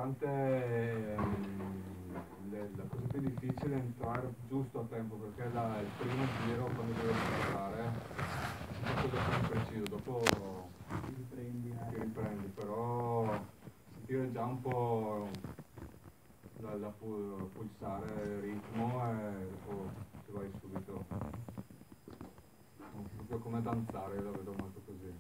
importante, la cosa più difficile è entrare giusto a tempo, perché il primo giro quando devi ascoltare è quello più preciso, dopo ti riprendi, però sentire già un po' pulsare il ritmo e dopo ci vai subito. Proprio come danzare, io la vedo molto così.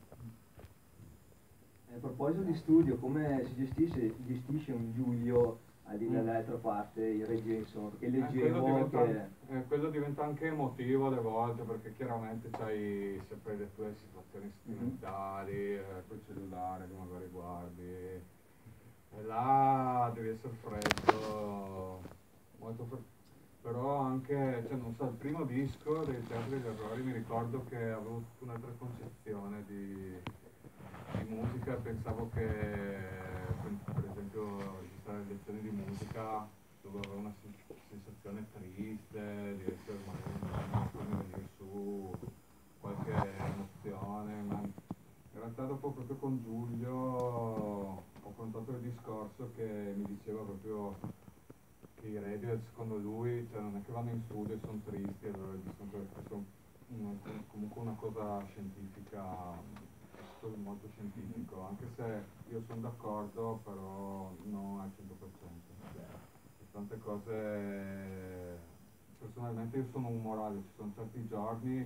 A proposito di studio, come si gestisce un Giulio al di là dall'altra parte, il reggio, insomma, perché leggevo quello diventa anche emotivo alle volte, perché chiaramente c'hai sempre le tue situazioni sentimentali, col cellulare che magari guardi, e là devi essere freddo, molto freddo. Però anche, cioè non so, il primo disco dei Teatri degli Errori mi ricordo che avevo tutta un'altra concezione di musica, pensavo che per esempio registrare lezioni di musica dove avevo una sensazione triste, di essere magari farmi venire su qualche emozione, ma in realtà dopo proprio con Giulio ho affrontato il discorso che mi diceva proprio che i Radiohead secondo lui, cioè, non è che vanno in studio e sono tristi, allora dicono che sono comunque una cosa scientifica, molto scientifico, anche se io sono d'accordo, però non al 100%. Tante cose, personalmente io sono umorale, ci sono certi giorni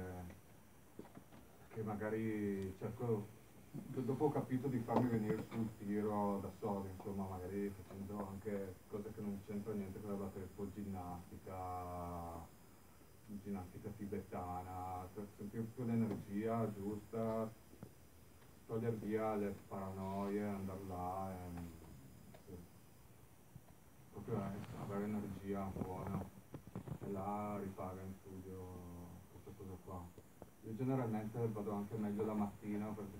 che magari cerco, dopo ho capito di farmi venire sul tiro da solo, insomma, magari facendo anche cose che non c'entrano niente con la batteria, tipo ginnastica tibetana, per sentire più l'energia giusta, togliere via le paranoie, andare là e proprio avere energia buona e là ripaga in studio questa cosa qua. Io generalmente vado anche meglio la mattina perché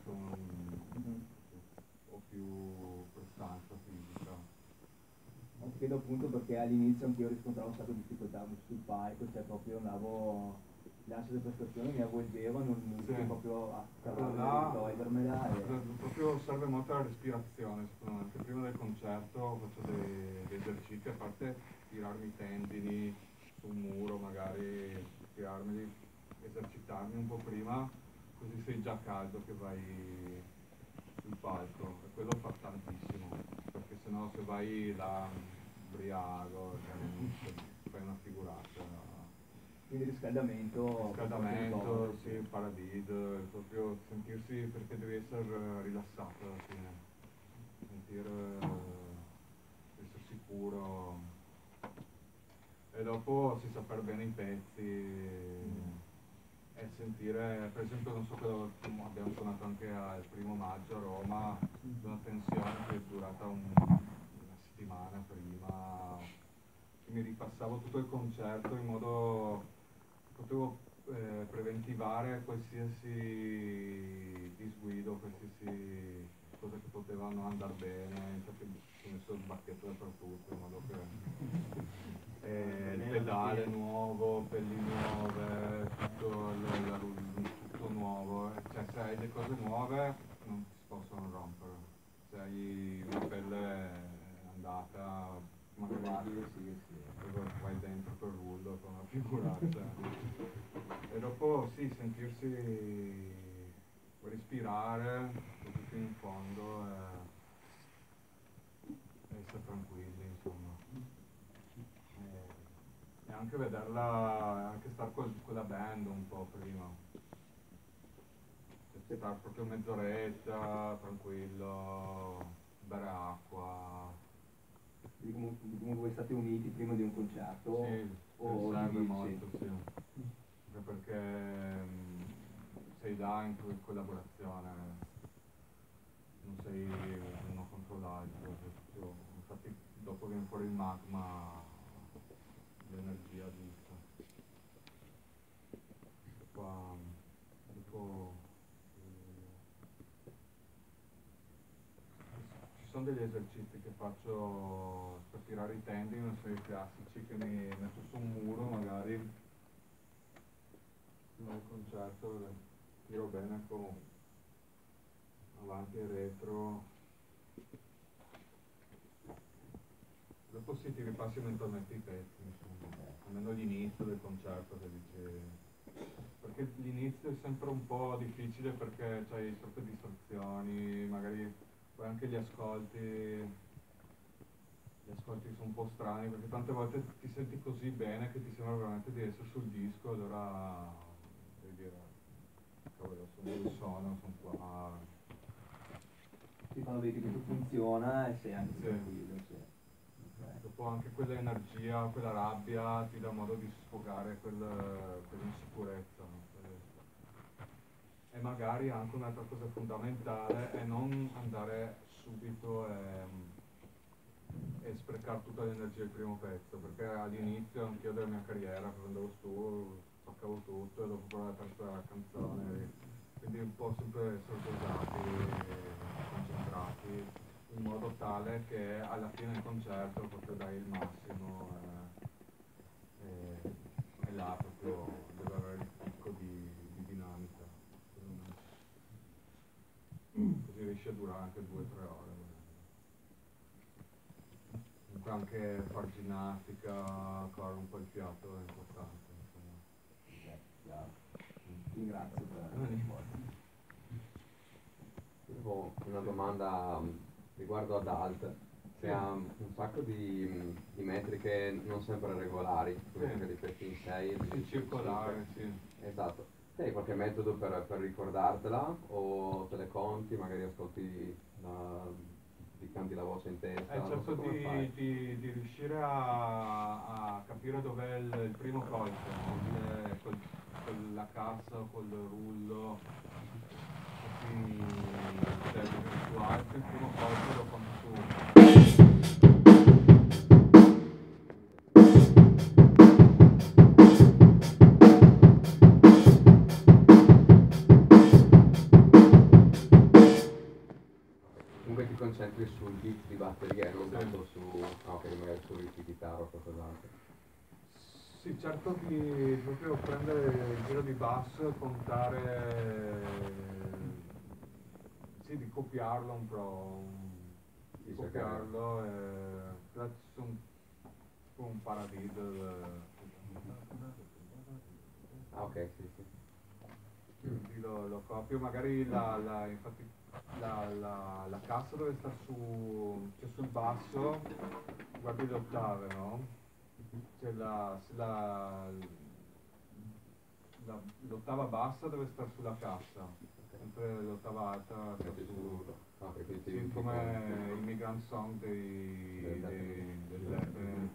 ho più prestanza fisica. Ti chiedo appunto perché all'inizio anch'io riscontravo un sacco di difficoltà sul palco, cioè proprio andavo, l'ansia di prestazione mi avvolgeva, non riuscivo proprio a togliermela. Proprio serve molto la respirazione, secondo me, anche prima del concerto faccio dei esercizi, a parte tirarmi i tendini su un muro, magari tirarmeli, esercitarmi un po' prima, così sei già caldo che vai sul palco, e quello fa tantissimo, perché sennò se vai là ubriaco, fai una figuraccia. Quindi riscaldamento, sì, paradiso, proprio sentirsi, perché devi essere rilassato alla fine, essere sicuro, e dopo si sapere bene i pezzi e sentire, per esempio non so, abbiamo suonato anche al 1° maggio a Roma, una tensione che è durata una settimana prima, che mi ripassavo tutto il concerto in modo potevo preventivare qualsiasi disguido, qualsiasi cosa che potevano andare bene, infatti ho messo il bacchetto dappertutto in modo che il pedale nuovo, pelli nuove, tutto nuovo, cioè se hai le cose nuove non si possono rompere, se hai una pelle andata magari vai dentro per rullo con una figuraccia e dopo sì, sentirsi, respirare così fino in fondo e essere tranquilli, insomma, e anche vederla, anche star con la band un po' prima, stare proprio mezz'oretta tranquillo, bere acqua. Come voi state uniti prima di un concerto? Sì, serve molto, sì. Anche perché sei là in collaborazione, non sei uno contro l'altro, infatti dopo viene fuori il magma, l'energia giusta. Qua, dopo, ci sono degli esercizi che faccio per tirare i tendini, non sono i classici che mi metto su un muro magari nel concerto, tiro bene con avanti e retro, dopo sì, ti ripassi mentalmente i pezzi, insomma, almeno l'inizio del concerto che dici, perché l'inizio è sempre un po' difficile perché c'hai troppe distrazioni, magari poi anche gli ascolti sono un po' strani perché tante volte ti senti così bene che ti sembra veramente di essere sul disco, allora devi dire, cavolo, sono dove sono qua. Sì, quando vedi che tutto funziona e sei anche Sì. tranquillo, sì. Dopo anche quell'energia, quella rabbia ti dà modo di sfogare quell'insicurezza. No? E magari anche un'altra cosa fondamentale è non andare subito e sprecare tutta l'energia del primo pezzo, perché all'inizio anch'io della mia carriera prendevo su, toccavo tutto e dopo però la terza canzone, quindi un po' sempre essere dosati, concentrati, in modo tale che alla fine del concerto proprio dai il massimo e là proprio deve avere il picco di dinamica, secondo me. Così riesci a durare anche 2 o 3 ore. Comunque anche far ginnastica, correre un po' il fiato è importante, insomma. Chiaro. Ti ringrazio per la risposta. Avevo una domanda riguardo ad Alt, che ha un sacco di metriche non sempre regolari, come Sì. che ripeti in 6 Sì, circolare, sì. Esatto. Te hai qualche metodo per ricordartela o te le conti, magari ascolti ti canti la voce in testa? Non Cerco so come fai. di riuscire a capire dov'è il primo colpo, no? Con la cassa, col rullo, così su alto il primo colpo lo fanno su. Comunque ti concentri sul beat di batteria e non Sì. tanto su, magari su riff di chitarra o qualcos'altro. Sì, cerco di proprio prendere il giro di basso e contare, sì, di copiarlo un po', di Sì, copiarlo e là ci sono tipo un paradiddle. Ah, ok, sì, sì. Quindi lo copio, magari infatti la cassa dove sta cioè sul basso, guardi le ottave, no? C'è l'ottava bassa deve stare sulla cassa, mentre l'ottava alta sta Metti su. su, quindi ti Sì, ti come i Migrant Song dei Zeppelin.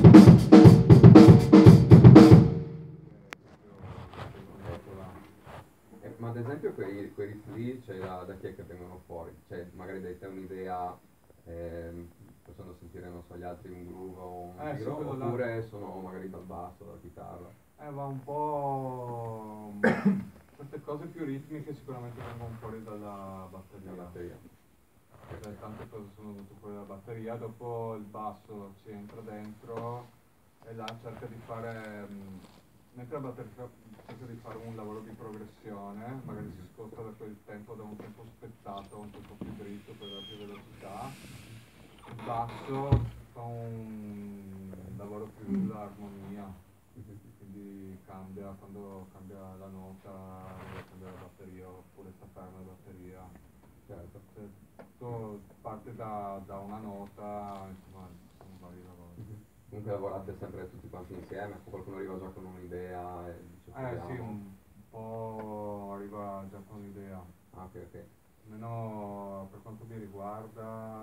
Ma ad esempio quei riff lì, cioè, da chi è che vengono fuori? Cioè, magari dai te un'idea, possono sentire, non so, gli altri un groove o un Sì, giro, quello là. oppure sono magari dal basso, dalla chitarra? Va un po'. Queste cose più ritmiche sicuramente vengono fuori dalla La batteria. batteria. Cioè, tante cose sono venute fuori dalla batteria, dopo il basso ci entra dentro e là cerca di fare, mentre la batteria cerca di fare un lavoro di progressione, magari si sposta da quel tempo, da un tempo spezzato a un tempo più dritto per dare più velocità. Il basso fa un lavoro più sull'armonia, quindi cambia quando cambia la nota, cambia la batteria oppure sta ferma la batteria. Certo. Cioè, tutto parte da una nota, insomma, sono vari lavori. Comunque lavorate sempre tutti quanti insieme, o qualcuno arriva già con un'idea e dice Sì, proviamo? un po' arriva già con l'idea. Ah, ok, ok. Almeno per quanto mi riguarda,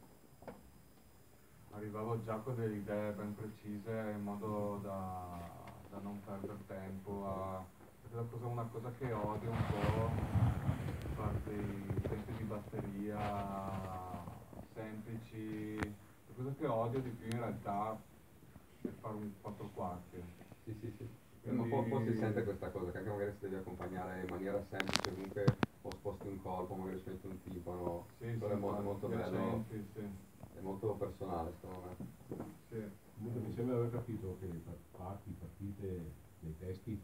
arrivavo già con delle idee ben precise in modo da non perdere tempo. Perché una cosa che odio un po', fare dei tempi di batteria semplici, la cosa che odio di più in realtà è fare un 4 quarti. Sì, sì, sì. Ma Quindi, un po' si sente questa cosa, che anche magari si deve accompagnare in maniera semplice, comunque o sposti un colpo, magari spetti un timpano, sì, però è molto bello, piacenti, sì. è molto personale secondo me. Sì. Comunque mi sembra di aver capito che partite dei testi.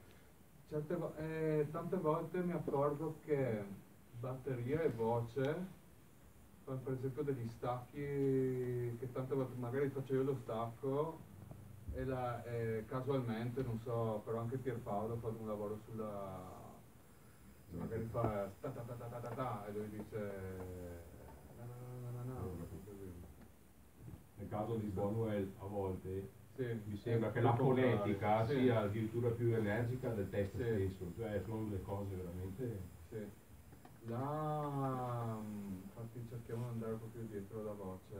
Tante volte mi accorgo che batteria e voce fanno per esempio degli stacchi che tante volte magari faccio io lo stacco e casualmente, non so, però anche Pierpaolo fa un lavoro sulla... magari fa ta ta ta ta ta ta ta, e lui dice Nel caso di Bonwell a volte sì, mi sembra che è la più popolare, fonetica sì. sia addirittura più energica del testo Sì. stesso, cioè sono delle cose veramente... Sì. Là, infatti cerchiamo di andare un po' più dietro la voce,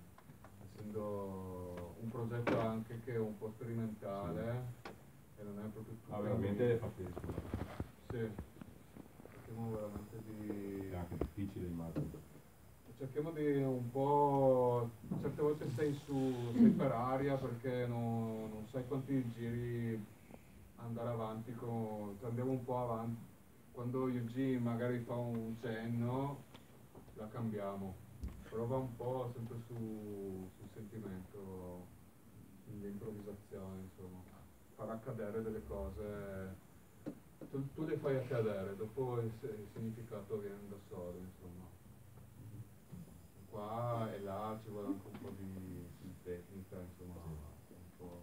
essendo un progetto anche che è un po' sperimentale e non è proprio tutto... Ma veramente fa penso. Sì, cerchiamo veramente di... È anche difficile immagino. Cerchiamo di un po'... certe volte sei per aria perché non sai quanti giri andare avanti con... cioè andiamo un po' avanti. Quando Eugene magari fa un cenno, la cambiamo. Però va un po' sempre sul sentimento, sull'improvvisazione, insomma. Far accadere delle cose... Tu le fai accadere, dopo il significato viene da solo, insomma. Qua e là ci vuole anche un po' di tecnica, insomma, un po'.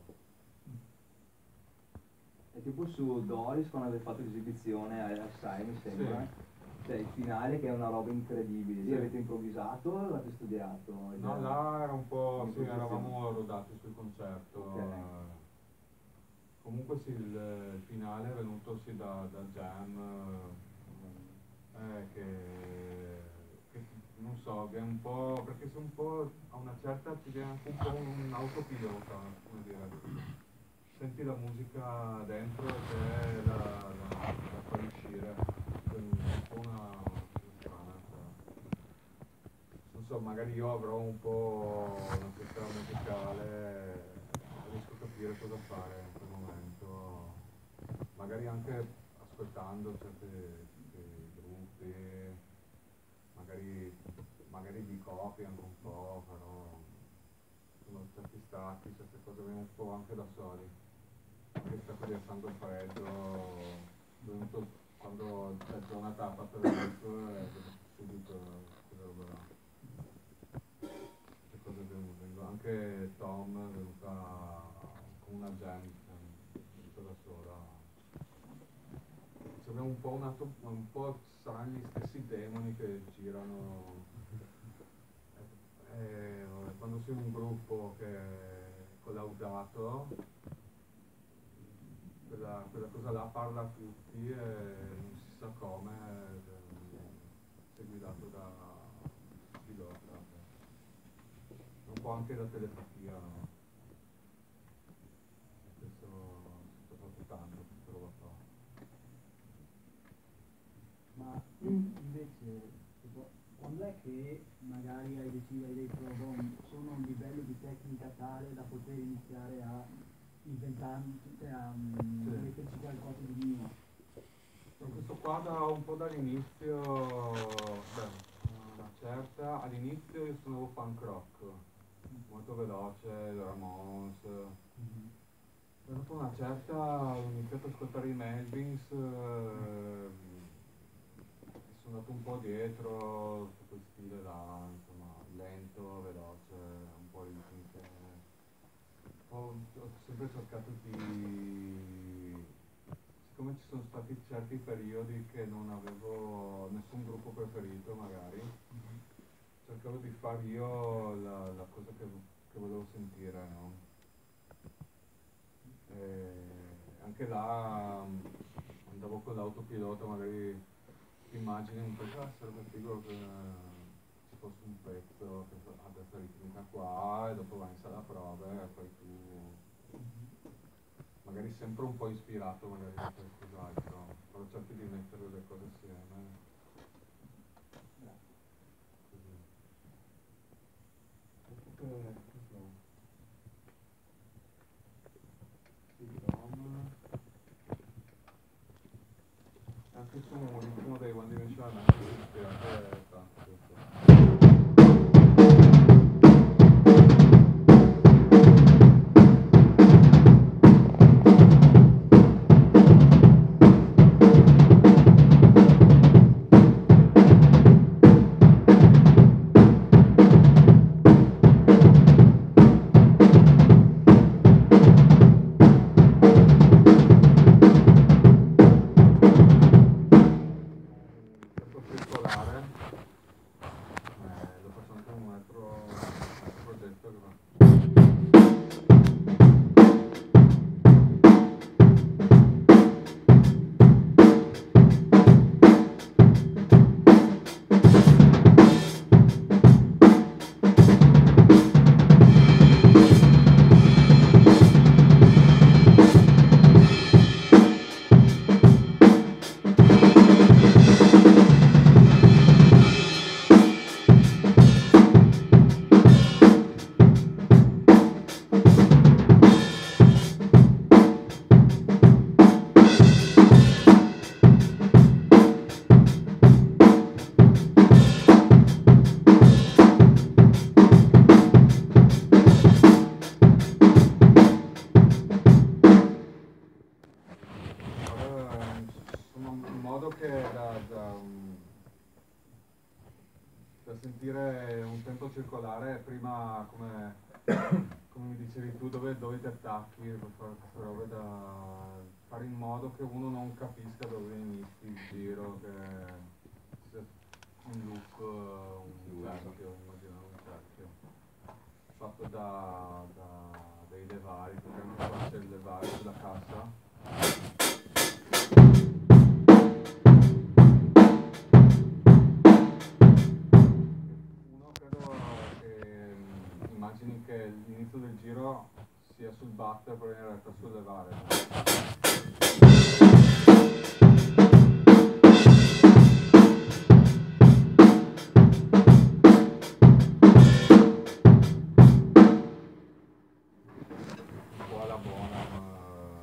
E tipo su Doris, quando avete fatto l'esibizione a Sai, mi sembra, Sì. cioè il finale che è una roba incredibile, lì Sì. avete improvvisato o l'avete studiato? No, là era un po', sì, Imposizione. eravamo rodati sul concerto. Ok. Comunque sì, il finale è venuto sì da jam, che non so, viene un po', perché sei un po', a una certa ti viene anche un po' un autopilota, come dire. Senti la musica dentro e la fai uscire. È un po' una strana, non so, magari io avrò un po' una cultura musicale, riesco a capire cosa fare in quel momento, magari anche ascoltando certi gruppi, magari di copia anche un po', però sono certi stati, certe cose vengono un po' anche da soli. Anche stato di Santo Freddo, venuto quando c'è Jonathan ha fatto il riff e subito quella roba là. Che cosa è venuto? Anche Tom è venuta con una jam, venuta da sola. Abbiamo un po' saranno gli stessi demoni che girano. Quando sei un gruppo che è collaudato, quella cosa là parla a tutti e non si sa come, sei guidato da pilota. Un po' anche la telepatia, no? Questo sto fatto tanto, questa roba qua. Ma invece, tipo, quando è che magari hai deciso, hai detto, sono a un livello di tecnica tale da poter iniziare a inventare, cioè a metterci qualcosa di mio? Questo qua un po' dall'inizio, una certa, all'inizio io suonavo punk rock, molto veloce, Ramones. Dopo una certa ho iniziato ad ascoltare i Melvins, sono andato un po' dietro su quel stile là, insomma, lento, veloce, un po' ritmico. Ho sempre cercato siccome ci sono stati certi periodi che non avevo nessun gruppo preferito magari, cercavo di fare io la cosa che volevo sentire, no? E anche là andavo con l'autopilota, magari ti immagini un po', sarebbe figo che ci fosse un pezzo che ha questa ritmica qua e dopo vai in sala prove e poi tu magari sempre un po' ispirato magari da qualcos'altro, però cerchi di mettere le cose assieme. Anche su l'ultimo dei One Dimensional Man mi è ispirato tanto questo. questo che va. Sentire un tempo circolare prima, come mi dicevi tu, dove ti attacchi per fare queste robe, da fare in modo che uno non capisca dove inizi il giro, che sia un loop, un cerchio, immaginare un cerchio fatto dei levari, perché non so se il levare sulla cassa. Immagini che l'inizio del giro sia sul batter, però in realtà sul levare. Un po' alla buona, ma...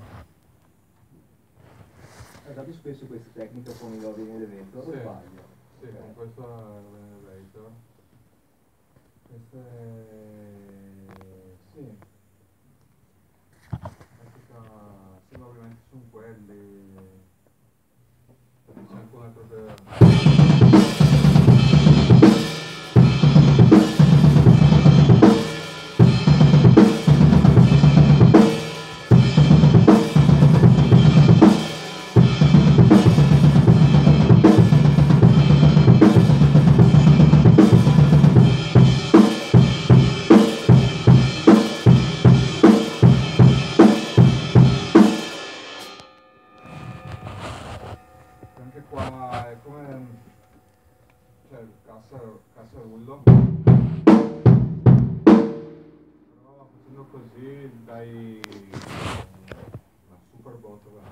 Usate spesso questa tecnica con i lovi in elevator, o sbaglio? Sì, con questo lovi in elevator. Queste, sì, sì, ovviamente sono quelli, c'è anche un altro cassa rullo, però facendo così dai una super botola.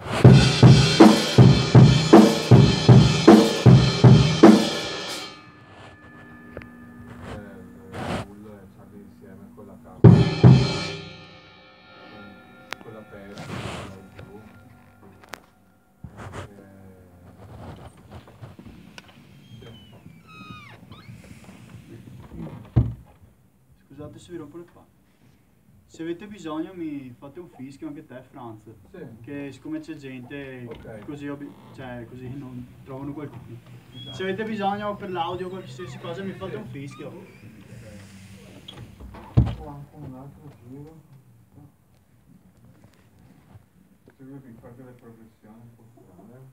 Il rullo e c'arli insieme con la cassa, con la testa, giù. Scusate se vi rompo le palle. Se avete bisogno mi fate un fischio anche te, Franz. Sì. Che siccome c'è gente, okay, così non trovano qualcuno. Esatto. Se avete bisogno per l'audio o qualsiasi cosa mi fate un fischio. Ho anche un altro giro. Se vuoi fare delle progressioni un po' strane.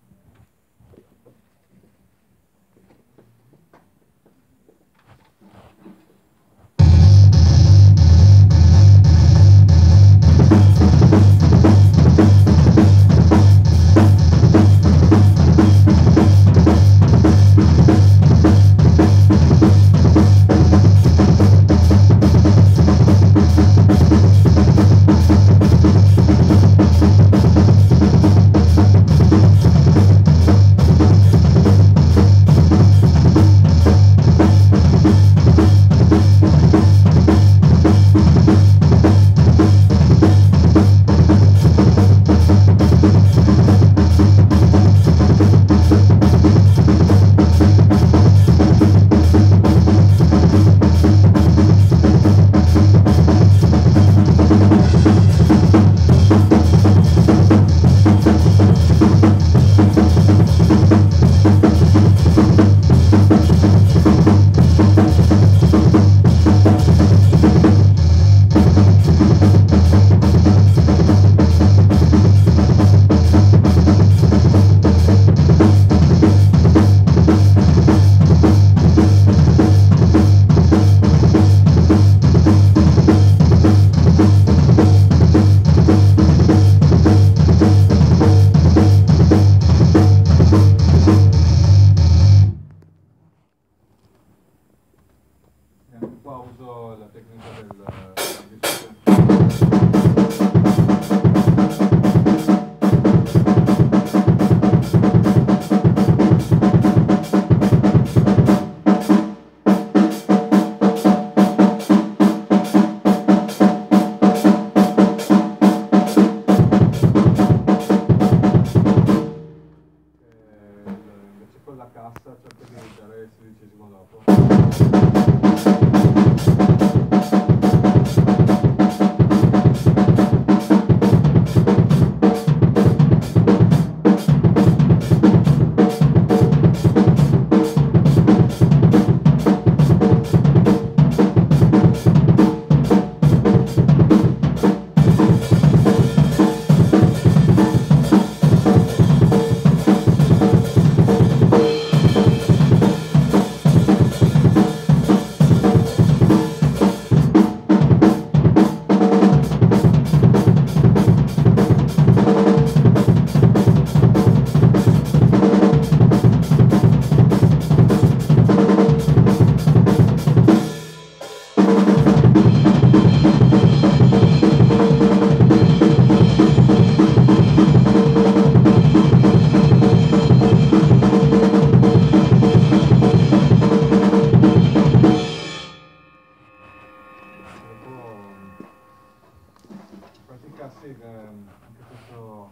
musica sì, anche questo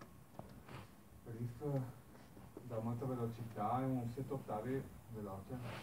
riff da molta velocità, è un 7 ottavi veloce.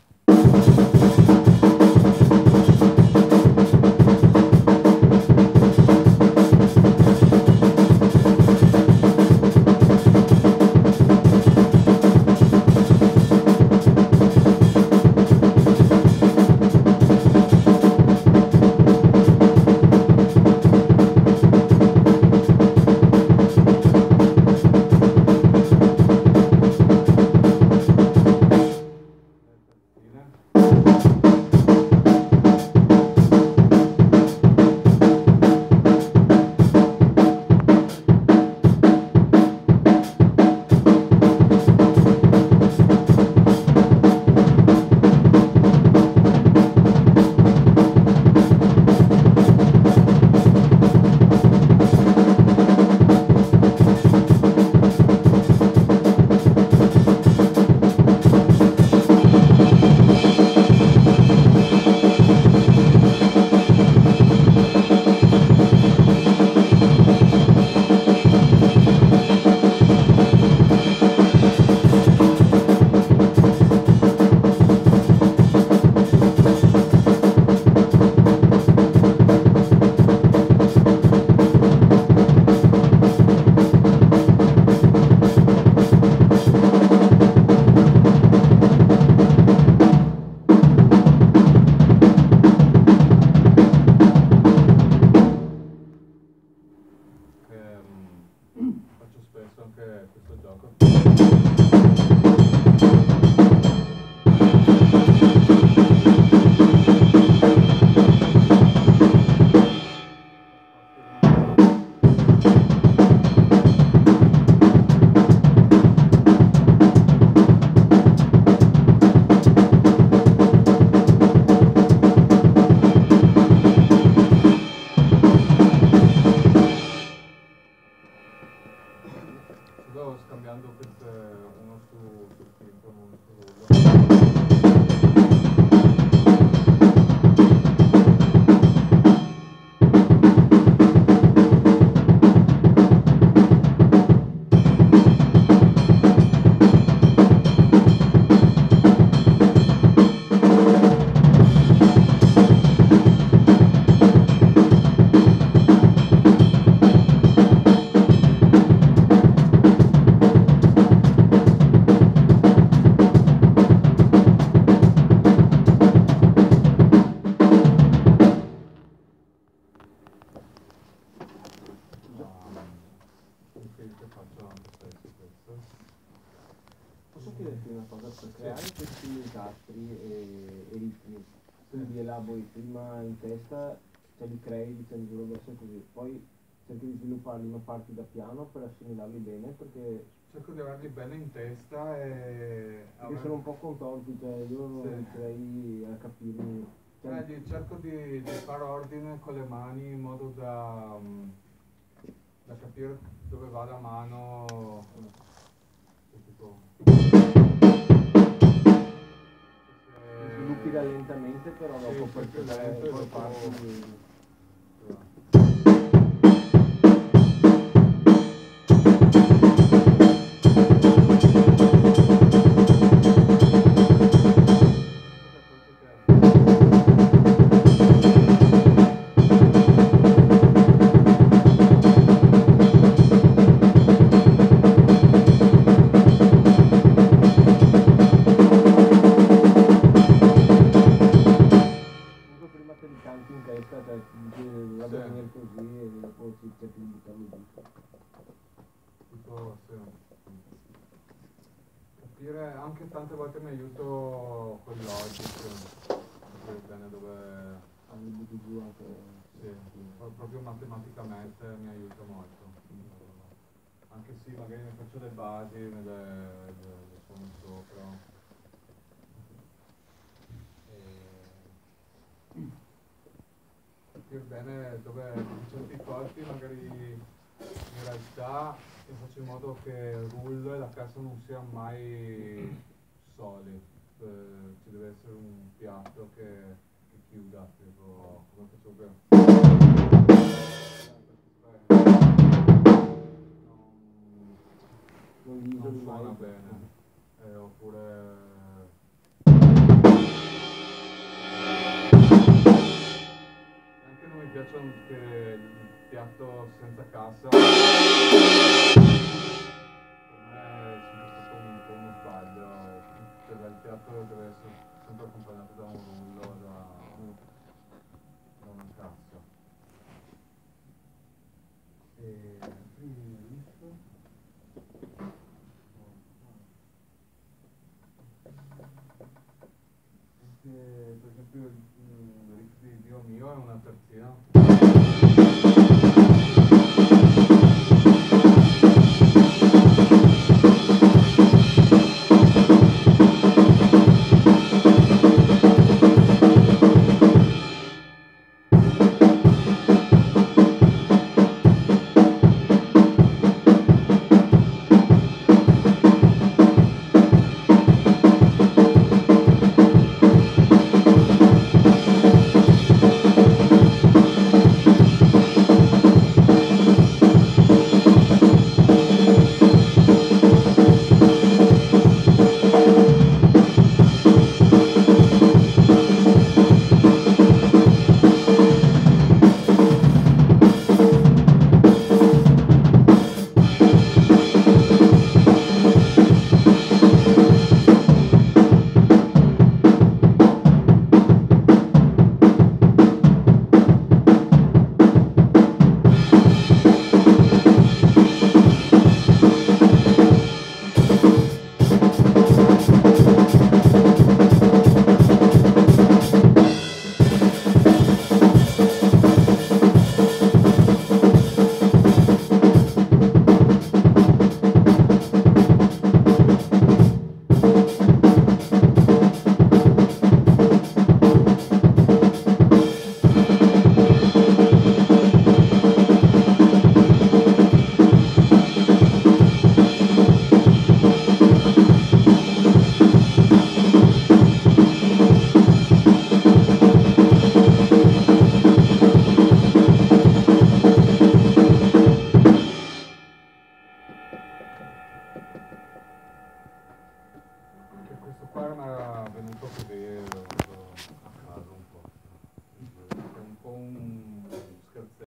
Faccio spesso anche questo gioco. Sto scambiando uno sul timpano, uno sull'urlo. Che faccio anche spesso questo. Posso chiederti una cosa, per creare questi incastri e ritmi, quindi li elabori prima in testa, cioè li crei, diciamo, giuro verso così, poi cerchi di svilupparli, ma parti da piano per assimilarli bene, perché Cerco di averli bene in testa e sono un po' contorti, cioè io non riuscirei a capirli. Cioè, cerco di fare ordine con le mani in modo da capire dove va la mano. Tipo, sviluppi lentamente, però dopo per lento e poi dopo- parti. Prima te li canti in testa, cioè ti dici dovrebbe venire così e dopo ti cerchi di buttarlo giù. Tipo, sì. Capire, anche tante volte mi aiuto con Logic, capire bene dove. Li butti giù anche. Sì, proprio matematicamente mi aiuta molto. Anche se magari ne faccio le basi, le suono sopra. Capire bene dove certi colpi magari in realtà io faccio in modo che il rullo e la cassa non siano mai soli, ci deve essere un piatto che chiuda, tipo come facevo prima. non suona bene. Oppure anche non mi piacciono che il piatto senza cassa, per me è sempre stato un po' uno sbaglio, cioè il piatto deve essere sempre accompagnato da un rullo,